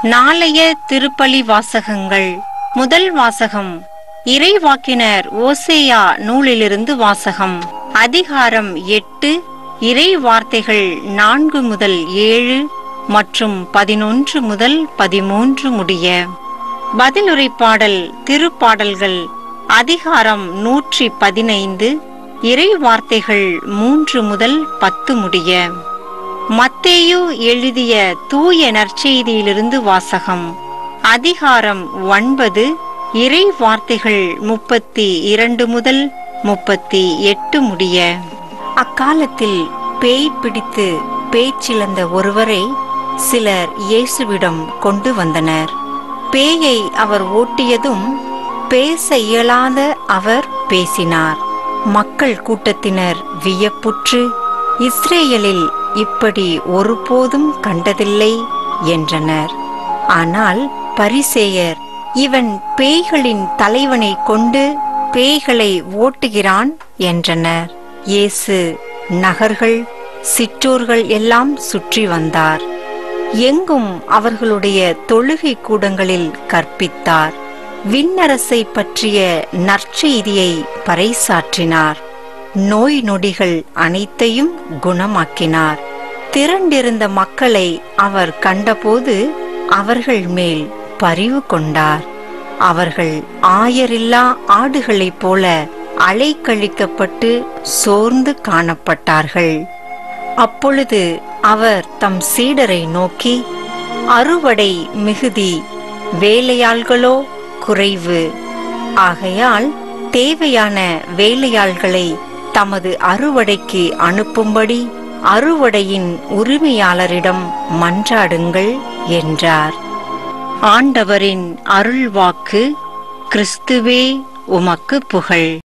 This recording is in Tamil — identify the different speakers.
Speaker 1: நாளைய திருப்பலி வாசகங்கள். முதல் வாசகம் இறைவாக்கினர் ஓசேயா நூலிலிருந்து வாசகம். அதிகாரம் 8, இறை வார்த்தைகள் 4 முதல் 7 மற்றும் 11 முதல் 13 முடிய. பதிலுரை பாடல் திருப்பாடல்கள் அதிகாரம் 115, இறை வார்த்தைகள் 3 முதல் 10 முடிய. மத்தேயு எழுதிய தூய நற்செய்தியிலிருந்து வாசகம். அதிகாரம் 9, இறை வார்த்தைகள் 32 முதல் 38 முடிய. அக்காலத்தில் பேய் பிடித்து பேச்சிழந்த ஒருவரை சிலர் இயேசுவிடம் கொண்டு வந்தனர். பேயை அவர் ஓட்டியதும் பேச இயலாத அவர் பேசினார். மக்கள் கூட்டத்தினர் வியப்புற்று, இஸ்ரேலில் இப்படி ஒருபோதும் கண்டதில்லை என்றனர். ஆனால் பரிசேயர், இவன் பேய்களின் தலைவனை கொண்டு பேய்களை ஓட்டுகிறான் என்றனர். இயேசு நகர்கள் சிற்றூர்கள் எல்லாம் சுற்றி வந்தார். எங்கும் அவர்களுடைய தொழுகை கூடங்களில் கற்பித்தார். விண்ணரசை பற்றிய நற்செய்தியை பறைசாற்றினார். நோய் நொடிகள் அனைத்தையும் குணமாக்கினார். திரண்டிருந்த மக்களை அவர் கண்டபோது அவர்கள் மேல் பரிவு கொண்டார். அவர்கள் ஆயரில்லா ஆடுகளைப் போல அலைக்கழிக்கப்பட்டு சோர்ந்து காணப்பட்டார்கள். அப்பொழுது அவர் தம் சீடரை நோக்கி, அறுவடை மிகுதி, வேலையாள்களோ குறைவு. ஆகையால் தேவையான வேலையாள்களை தமது அறுவடைக்கு அனுப்பும்படி அறுவடையின் உரிமையாளரிடம் மன்றாடுங்கள் என்றார். ஆண்டவரின் அருள்வாக்கு. கிறிஸ்துவே உமக்கு புகழ்.